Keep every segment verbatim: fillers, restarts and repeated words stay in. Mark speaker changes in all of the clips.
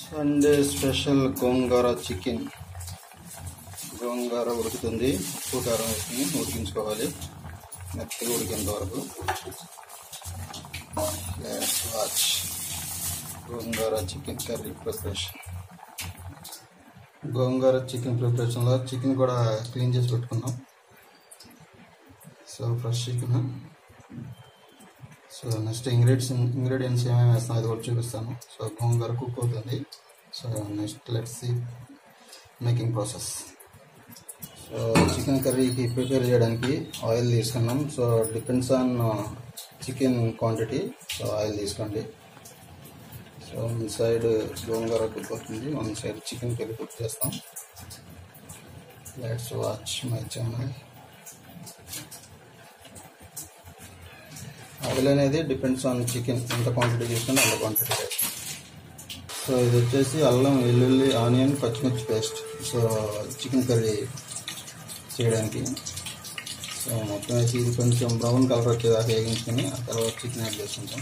Speaker 1: Sunday special gongura chicken. Gongura ఉడుకుతుంది, ఉప్పు కారం వేసుకుని ఉడికించుకోవాలి మెత్తగా ఉడికేంత వరకు. Let's watch gongura chicken curry preparation. Gongura chicken ప్రిపరేషన్లో చికెన్ కూడా క్లీన్ చేసి పెట్టుకున్నాం. So fresh chicken. So next ingredients ingredients ఏమేమి వేస్తాం అది కూడా చూపిస్తాను. సో గోంగూర కుక్ అవుతుంది. So next let's see making process. So chicken కర్రీకి ప్రిపేర్ చేయడానికి ఆయిల్ తీసుకున్నాం. So depends on chicken quantity. So oil తీసుకోండి. So one side gongura cook అవుతుంది, one side chicken curry cook చేస్తాం. Let's watch my channel. Oil అనేది depends on chicken ఎంత quantity తీసుకుని అంత క్వాంటిటీ వేస్తాం. సో ఇది వచ్చేసి అల్లం, వెల్లుల్లి, ఆనియన్, పచ్చిమిర్చి పేస్ట్. సో చికెన్ కర్రీ చేయడానికి సో మొత్తం వేసి ఇది కొంచెం బ్రౌన్ కలర్ వచ్చేదాకా వేగించుకొని ఆ తర్వాత చికెన్ యాడ్ చేసుకుంటాం.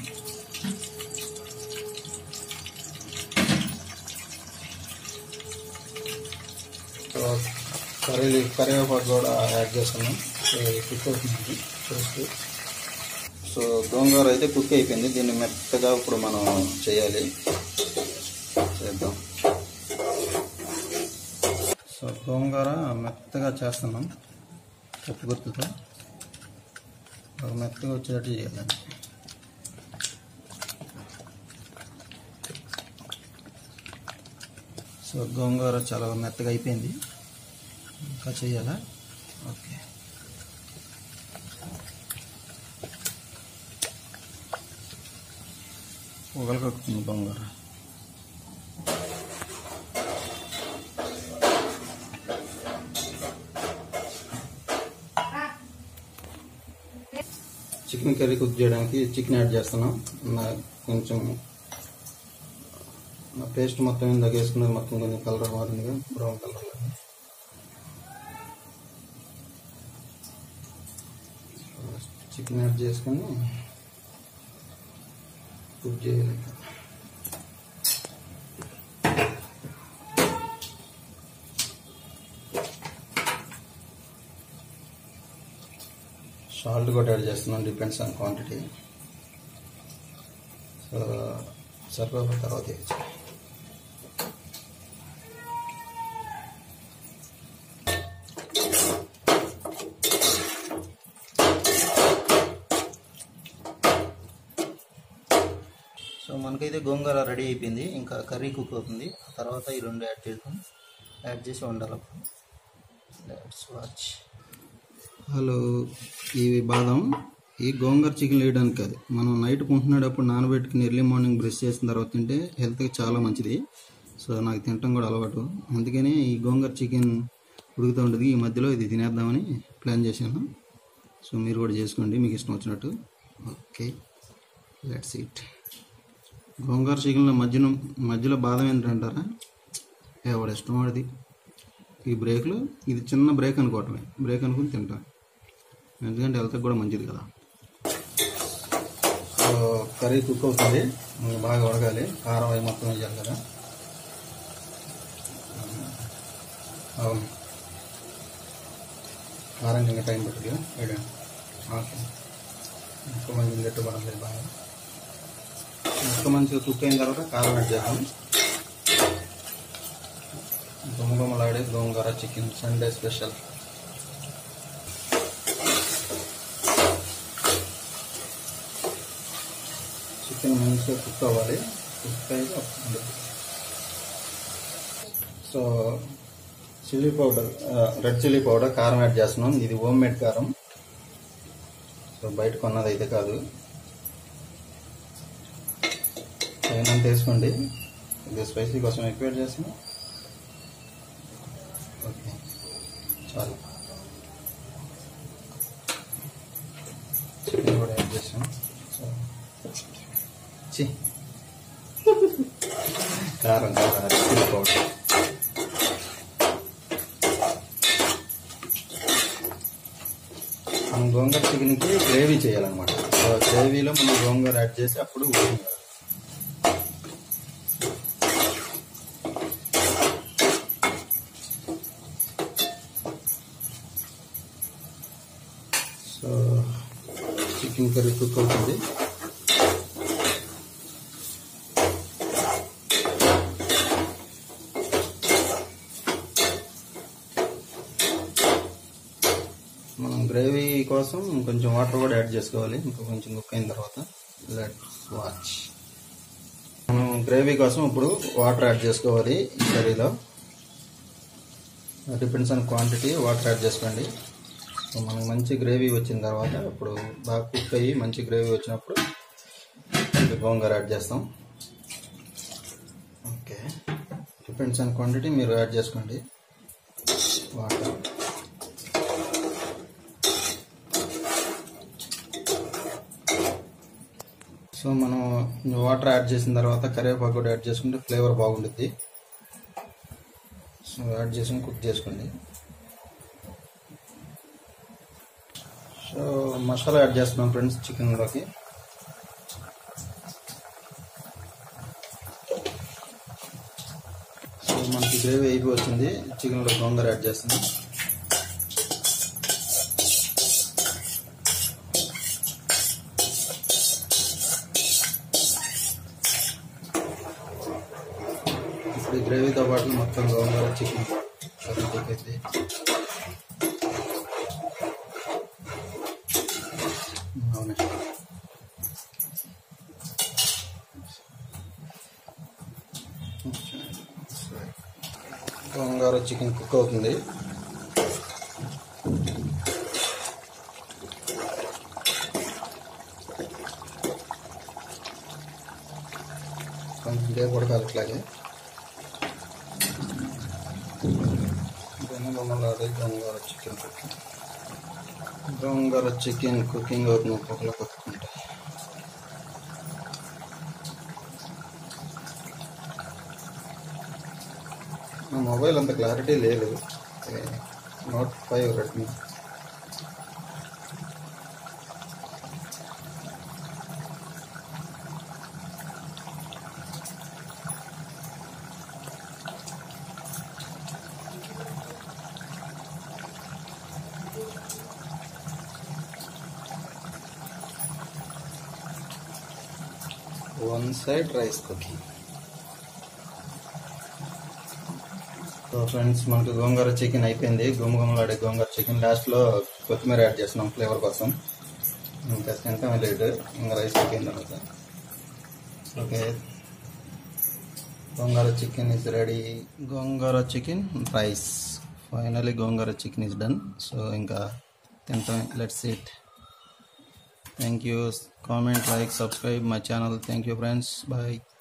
Speaker 1: సో కర్రీ కరివేపాకు కూడా యాడ్ చేస్తున్నాం. సో కుక్ అవుతుంది పేస్ట్. సో గోంగూర అయితే కుక్ అయిపోయింది. దీన్ని మెత్తగా ఇప్పుడు మనం చేయాలి. చేద్దాం. సో గోంగూర మెత్తగా చేస్తున్నాం పప్పు గుర్తుతో. మెత్తగా వచ్చేటట్టు చేయాలి. సో గోంగూర చాలా మెత్తగా అయిపోయింది, ఇంకా చేయాలా? ఓకే. ఉగలకొక్కుతుంది గోంగూర. చికెన్ కర్రీ కుక్ చేయడానికి చికెన్ యాడ్ చేస్తున్నాం. నా కొంచెం నా పేస్ట్ మొత్తం ఇందాక వేసుకున్నది మొత్తం కొంచెం కలర్ మారిందిగా, బ్రౌన్ కలర్. చికెన్ యాడ్ చేసుకొని కుక్ చేయాలి. సాల్ట్ కూడా యాడ్ చేస్తున్నాం, డిపెండ్స్ ఆన్ క్వాంటిటీ. సో సరిపోయిన తర్వాత వేయాలి. సో మనకైతే గోంగూర రెడీ అయిపోయింది, ఇంకా కర్రీ కుక్ అవుతుంది. తర్వాత ఈ రెండు యాడ్ చేద్దాం. యాడ్ చేసి వండాలి. Let's watch. హలో, ఇవి బాదం. ఈ గోంగూర చికెన్ వేయడానికి కాదు, మనం నైట్ కొంటున్నప్పుడు నానబెట్టుకుని ఎర్లీ మార్నింగ్ బ్రష్ చేసిన తర్వాత తింటే హెల్త్కి చాలా మంచిది. సో నాకు తినటం కూడా అలవాటు, అందుకని ఈ గోంగూర చికెన్ ఉడుకుతూ ఉంటుంది. ఈ మధ్యలో ఇది తినేద్దామని ప్లాన్ చేశాను. సో మీరు కూడా చేసుకోండి మీకు ఇష్టం వచ్చినట్టు. Okay, let's eat. గోంగూర చికెన్లో మధ్యలో మధ్యలో బాదం ఏంటంటారా? ఎవడ ఇష్టం వాడిది. ఈ బ్రేక్లో ఇది చిన్న బ్రేక్ అనుకోవటమే, బ్రేక్ అనుకుని తింటాం, ఎందుకంటే హెల్త్కి కూడా మంచిది కదా. సో కర్రీ కుక్ అవుతుంది, బాగా ఉడకాలి. కారం అవి మొత్తం వేయాలి కదా. అవును, కారం ఇంకా టైం పడుతుంది వేయడానికి. ఓకే, ఇంకా మంచి గట్టి పడలేదు. బాగా ముక్క మంచిగా కుక్ అయిన తర్వాత కారం యాడ్ చేద్దాం. గుమగుమలాడే gongura chicken Sunday special. Chicken మంచిగా కుక్ అవ్వాలి. కుక్ అయితే so chilli powder, red chilli powder, కారం యాడ్ చేస్తున్నాం. ఇది హోమ్ మేడ్ కారం, సో బయట కొన్నది అయితే కాదు. అయినంత వేసుకోండి, ఇది స్పైసీ కోసం ఎక్కువ యాడ్ చేస్తాను. ఓకే, చాలు. చికెన్ కూడా యాడ్ చేసాం. సో చి కారం కారం చిల్లీ పౌడర్. మనం గోంగూర చికెన్కి గ్రేవీ చేయాలన్నమాట. సో గ్రేవీలో మనం గోంగూర యాడ్ చేసి అప్పుడు కర్రీ కుక్ అవుతుంది. మనం గ్రేవీ కోసం కొంచెం వాటర్ కూడా యాడ్ చేసుకోవాలి. ఇంకా కొంచెం కుక్ అయిన తర్వాత లెట్స్ వాచ్. మనం గ్రేవీ కోసం ఇప్పుడు వాటర్ యాడ్ చేసుకోవాలి. ఈ కర్రీలో depends on quantity water add చేసుకోండి. మనకు మంచి గ్రేవీ వచ్చిన తర్వాత ఇప్పుడు బాగా కుక్ అయ్యి మంచి గ్రేవీ వచ్చినప్పుడు గోంగూర యాడ్ చేస్తాం. ఓకే, డిపెండ్స్ ఆన్ క్వాంటిటీ మీరు యాడ్ చేసుకోండి వాటర్. సో మనం వాటర్ యాడ్ చేసిన తర్వాత కరివేపాకు కూడా యాడ్ చేసుకుంటే ఫ్లేవర్ బాగుంటుంది. సో యాడ్ చేసుకుని కుక్ చేసుకోండి. సో మసాలా యాడ్ చేస్తున్నాం ఫ్రెండ్స్ చికెన్లోకి. సో మనకి గ్రేవీ అయిపోయి వచ్చింది. చికెన్లో గోంగూర యాడ్ చేస్తున్నాం. ఇప్పుడు ఈ గ్రేవీతో పాటు మొత్తం గోంగూర చికెన్ కర్రీ అయితే గోంగూర చికెన్ కుక్ అవుతుంది. కొంచెం సేపు ఉడకాలి ఇట్లాగే. Gongura gongura chicken cooking gongura chicken cooking అవుతుంది. పొగలో కొట్టుకుంటే నా మొబైల్ అంత క్లారిటీ లేదు. Note five Redmi. One side rice cooking. So friends మనకు గోంగూర చికెన్ అయిపోయింది. గుమగుమలాడే గోంగూర చికెన్. లాస్ట్లో కొత్తిమీర యాడ్ చేస్తున్నాం ఫ్లేవర్ కోసం. ఇంకా తింటాం లేదు, ఇంకా రైస్ అయిపోయిన తర్వాత. Okay, gongura chicken is ready. Gongura chicken rice. Finally gongura chicken is done. So ఇంకా తింటాం. Let's eat. Thank you. Comment, like, subscribe my channel. Thank you friends. Bye.